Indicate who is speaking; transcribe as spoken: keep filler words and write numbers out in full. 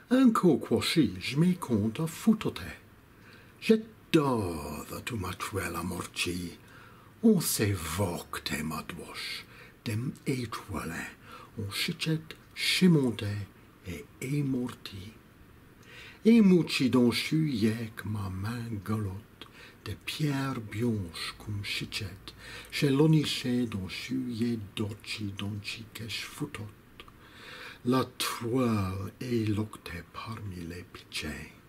Speaker 1: Anco quasi je me compte a foutote. J'adore tu matuela morci. On s'évoque madwosh, dem étoiles, on chichet, chimonte et émorti. Et mouchi don chu yek ma main galotte, de pierres blanches comme chichet, chez l'oniché don chu ye doci don chiquesh foutot. La toile est loctée parmi les pitchés.